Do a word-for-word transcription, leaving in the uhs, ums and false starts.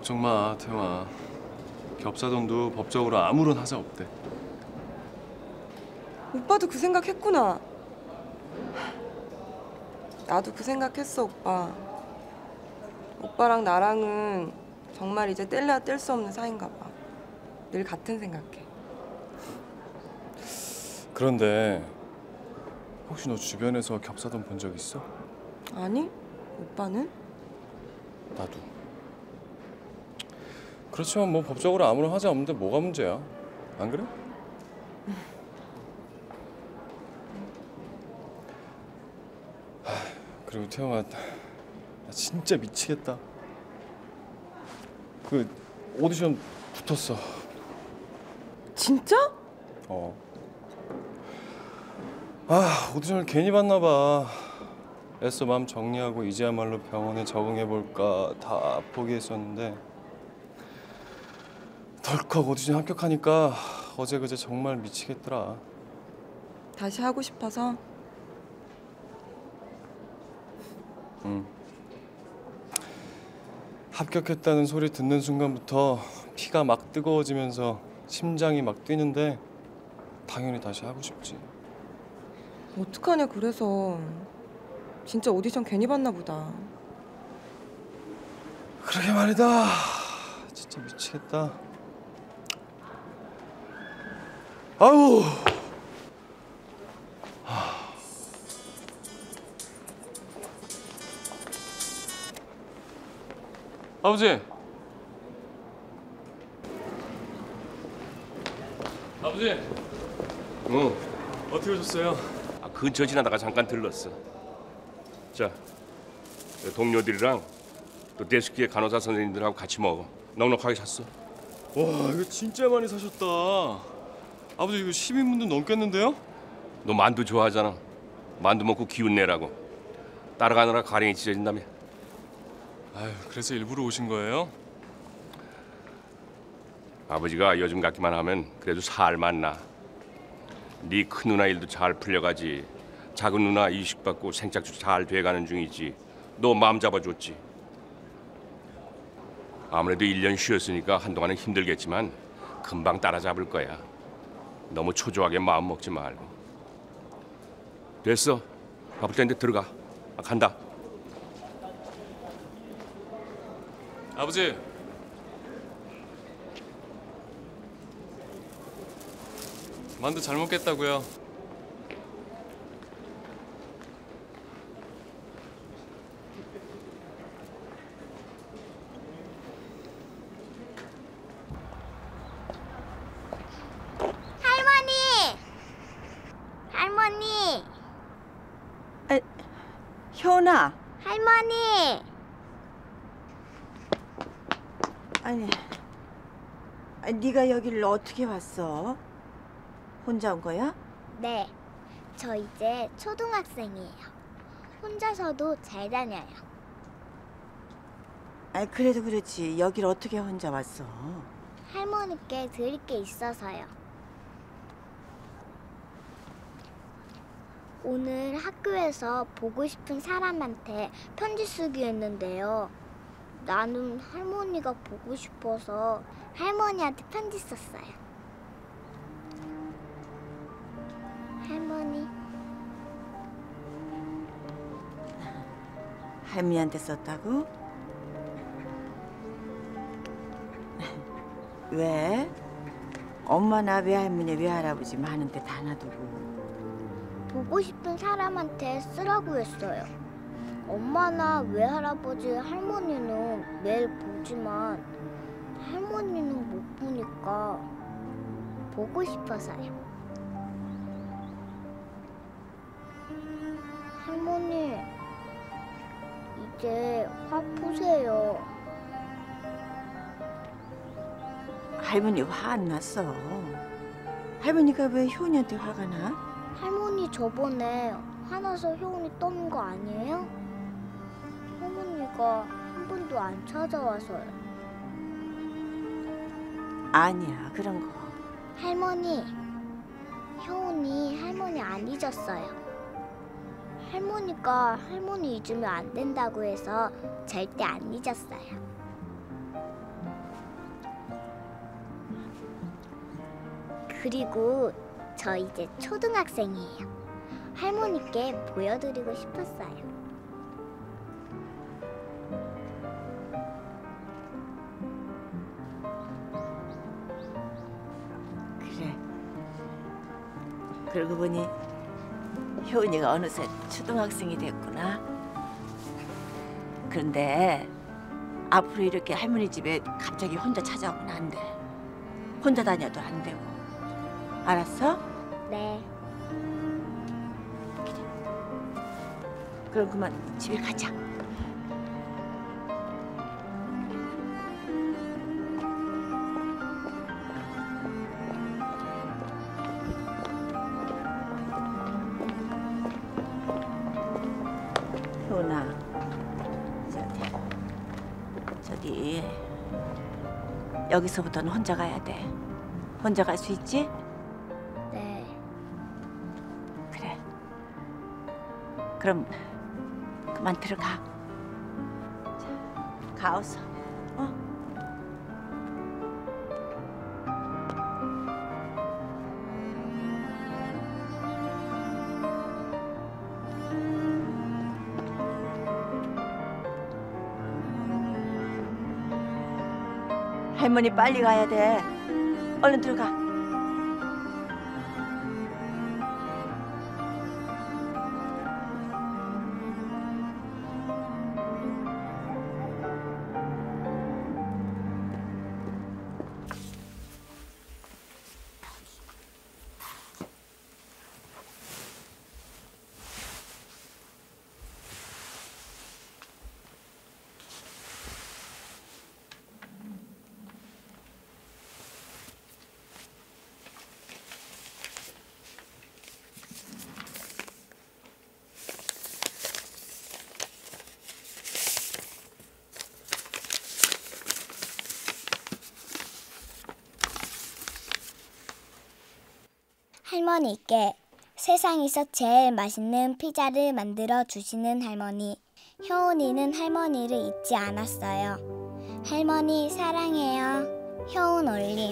걱정 마, 태영아. 겹사돈도 법적으로 아무런 하자 없대. 오빠도 그 생각했구나. 나도 그 생각했어, 오빠. 오빠랑 나랑은 정말 이제 뗄래야 뗄 수 없는 사이인가 봐. 늘 같은 생각해. 그런데 혹시 너 주변에서 겹사돈 본 적 있어? 아니? 오빠는? 나도. 그렇지만 뭐 법적으로 아무런 하자 없는데 뭐가 문제야? 안 그래? 하, 그리고 태영아, 나 진짜 미치겠다. 그 오디션 붙었어. 진짜? 어. 아, 오디션을 괜히 봤나 봐. 애써 마음 정리하고 이제야말로 병원에 적응해볼까 다 포기했었는데 덜컥 오디션 합격하니까 어제 그제 정말 미치겠더라. 다시 하고 싶어서? 응. 합격했다는 소리 듣는 순간부터 피가 막 뜨거워지면서 심장이 막 뛰는데 당연히 다시 하고 싶지. 어떡하냐, 그래서. 진짜 오디션 괜히 봤나 보다. 그러게 말이다. 진짜 미치겠다. 아우. 아버지. 아버지. 응. 어떻게 오셨어요? 아, 근처 지나다가 잠깐 들렀어. 자, 동료들이랑 또 데스크의 간호사 선생님들하고 같이 먹어. 넉넉하게 샀어. 와, 이거 진짜 많이 사셨다. 아버지 이거 십 인분도 넘겠는데요? 너 만두 좋아하잖아. 만두 먹고 기운 내라고. 따라가느라 가랭이 찢어진다며. 아유, 그래서 일부러 오신 거예요? 아버지가 요즘 같기만 하면 그래도 살만 나. 네 큰 누나 일도 잘 풀려가지. 작은 누나 이식받고 생착주 잘 돼가는 중이지. 너 마음 잡아줬지. 아무래도 일 년 쉬었으니까 한동안은 힘들겠지만 금방 따라잡을 거야. 너무 초조하게 마음 먹지 말고. 됐어. 바쁠 텐데 들어가. 아, 간다. 아버지. 만두 잘 먹겠다고요. 할머니! 할머니! 아, 효은아. 할머니! 아니, 아, 네가 여기를 어떻게 왔어? 혼자 온 거야? 네, 저 이제 초등학생이에요. 혼자서도 잘 다녀요. 아, 그래도 그렇지. 여길 어떻게 혼자 왔어? 할머니께 드릴 게 있어서요. 오늘 학교에서 보고 싶은 사람한테 편지 쓰기 했는데요. 나는 할머니가 보고 싶어서 할머니한테 편지 썼어요. 할머니. 할머니한테 썼다고? 왜? 엄마나 외할머니 외할아버지 많은데 다 놔두고. 보고 싶은 사람한테 쓰라고 했어요. 엄마나 외할아버지, 할머니는 매일 보지만 할머니는 못 보니까 보고 싶어서요. 할머니, 이제 화 푸세요. 할머니 화 안 났어. 할머니가 왜 효은이한테 화가 나? 할머니 저번에 화나서 효은이 떠는 거 아니에요? 할머니가 한 번도 안 찾아와서요. 아니야, 그런 거. 할머니, 효은이 할머니 안 잊었어요. 할머니가 할머니 잊으면 안 된다고 해서 절대 안 잊었어요. 그리고 저 이제 초등학생이에요. 할머니께 보여드리고 싶었어요. 그래. 그러고 보니 효은이가 어느새 초등학생이 됐구나. 그런데 앞으로 이렇게 할머니 집에 갑자기 혼자 찾아오면 안 돼. 혼자 다녀도 안 되고. 알았어? 네. 그럼 그만 집에 가자. 효은아, 저기, 저기 여기서부터는 혼자 가야 돼. 혼자 갈 수 있지? 네. 그래. 그럼 그만 들어가. 자, 가 어서. 어? 할머니 빨리 가야 돼. 얼른 들어가. 할머니께 세상에서 제일 맛있는 피자를 만들어 주시는 할머니. 효은이는 할머니를 잊지 않았어요. 할머니 사랑해요. 효은 올림.